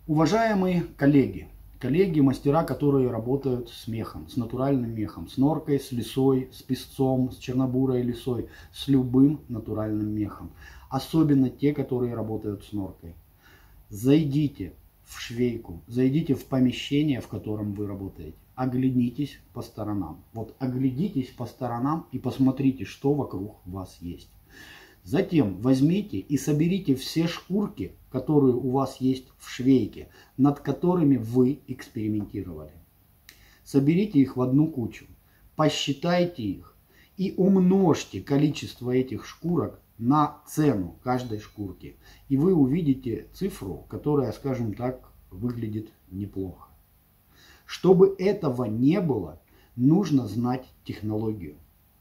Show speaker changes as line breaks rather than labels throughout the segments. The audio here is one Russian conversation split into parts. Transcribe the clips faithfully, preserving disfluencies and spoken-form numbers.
Уважаемые коллеги, коллеги, мастера, которые работают с мехом, с натуральным мехом, с норкой, с лисой, с песцом, с чернобурой лисой, с любым натуральным мехом, особенно те, которые работают с норкой. Зайдите в швейку, зайдите в помещение, в котором вы работаете, оглянитесь по сторонам. Вот оглядитесь по сторонам и посмотрите, что вокруг вас есть. Затем возьмите и соберите все шкурки, которые у вас есть в швейке, над которыми вы экспериментировали. Соберите их в одну кучу, посчитайте их и умножьте количество этих шкурок на цену каждой шкурки. И вы увидите цифру, которая, скажем так, выглядит неплохо. Чтобы этого не было, нужно знать технологию.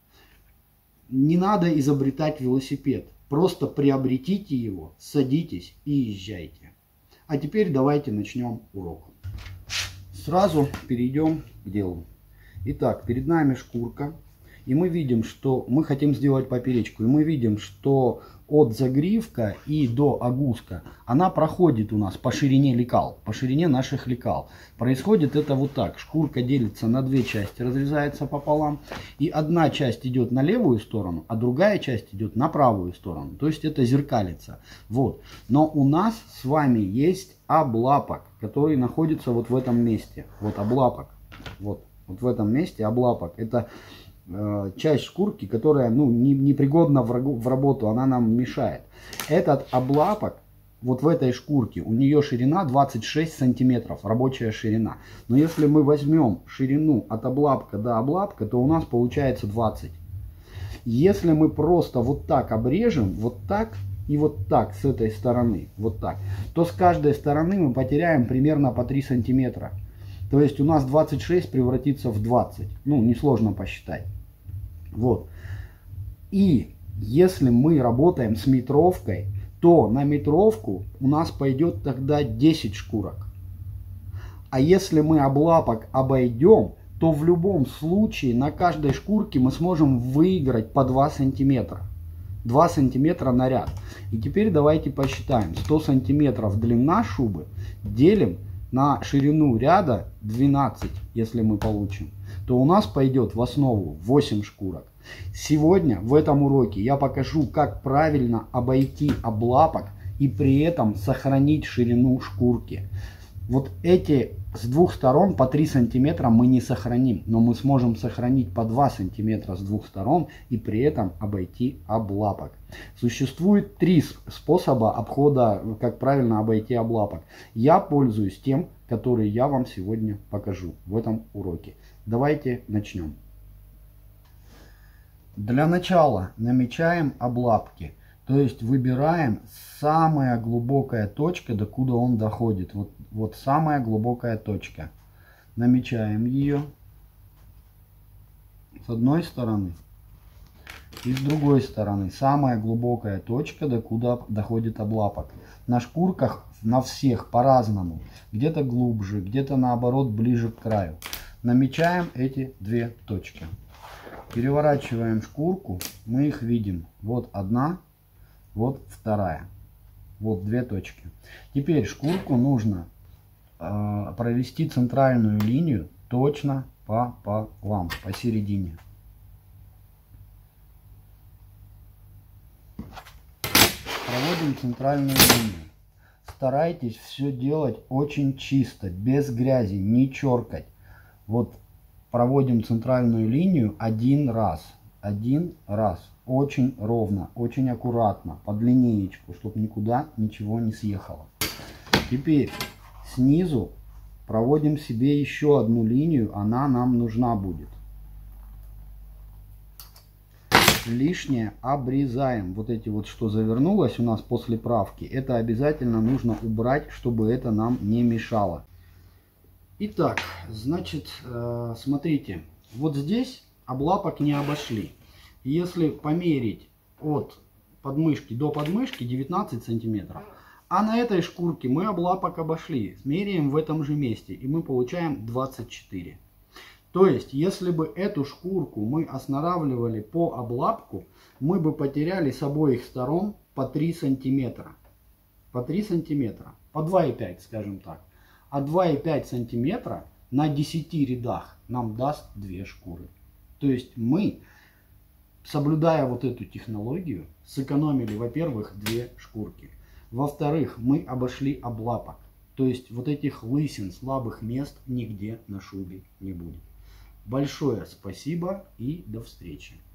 Не надо изобретать велосипед, просто приобретите его, садитесь и езжайте. А теперь давайте начнем урок. Сразу перейдем к делу. Итак, перед нами шкурка, и мы видим, что мы хотим сделать поперечку, и мы видим, что от загривка и до огузка она проходит у нас по ширине лекал, по ширине наших лекал. Происходит это вот так. Шкурка делится на две части, разрезается пополам. И одна часть идет на левую сторону, а другая часть идет на правую сторону. То есть это зеркалится. Вот. Но у нас с вами есть облапок, который находится вот в этом месте. Вот облапок. Вот, вот в этом месте облапок. Это часть шкурки, которая ну, не, не пригодна в, в работу, она нам мешает. Этот облапок, вот в этой шкурке, у нее ширина двадцать шесть сантиметров, рабочая ширина. Но если мы возьмем ширину от облапка до облапка, то у нас получается двадцать. Если мы просто вот так обрежем, вот так и вот так с этой стороны, вот так, то с каждой стороны мы потеряем примерно по три сантиметра. То есть у нас двадцать шесть превратится в двадцать. Ну, несложно посчитать. Вот. И если мы работаем с метровкой, то на метровку у нас пойдет тогда десять шкурок. А если мы облапок обойдем, то в любом случае на каждой шкурке мы сможем выиграть по два сантиметра. два сантиметра на ряд. И теперь давайте посчитаем. сто сантиметров длина шубы делим на ширину ряда двенадцать, если мы получим, то у нас пойдет в основу восемь шкурок. Сегодня в этом уроке я покажу, как правильно обойти облапок и при этом сохранить ширину шкурки. Вот эти с двух сторон по три сантиметра мы не сохраним, но мы сможем сохранить по два сантиметра с двух сторон и при этом обойти облапок. Существует три способа обхода, как правильно обойти облапок. Я пользуюсь тем, который я вам сегодня покажу в этом уроке. Давайте начнем. Для начала намечаем облапки. То есть выбираем самая глубокая точка, до куда он доходит. Вот, вот самая глубокая точка. Намечаем ее с одной стороны и с другой стороны. Самая глубокая точка, до куда доходит облапок. На шкурках на всех по-разному. Где-то глубже, где-то наоборот ближе к краю. Намечаем эти две точки. Переворачиваем шкурку. Мы их видим. Вот одна. Вот вторая. Вот две точки. Теперь шкурку нужно э, провести центральную линию точно пополам, посередине. Проводим центральную линию. Старайтесь все делать очень чисто, без грязи, не черкать. Вот проводим центральную линию один раз. Один раз. Очень ровно, очень аккуратно, под линеечку, чтобы никуда ничего не съехало. Теперь снизу проводим себе еще одну линию, она нам нужна будет. Лишнее обрезаем. Вот эти вот, что завернулось у нас после правки, это обязательно нужно убрать, чтобы это нам не мешало. Итак, значит, смотрите, вот здесь облапок не обошли. Если померить от подмышки до подмышки девятнадцать сантиметров, а на этой шкурке мы облапок обошли, смеряем в этом же месте, и мы получаем двадцать четыре. То есть, если бы эту шкурку мы останавливали по облапку, мы бы потеряли с обоих сторон по три сантиметра. По три сантиметра. по два и пять, скажем так. А два и пять сантиметра на десяти рядах нам даст две шкуры. То есть мы, соблюдая вот эту технологию, сэкономили, во-первых, две шкурки. Во-вторых, мы обошли облапок. То есть вот этих лысин, слабых мест нигде на шубе не будет. Большое спасибо и до встречи.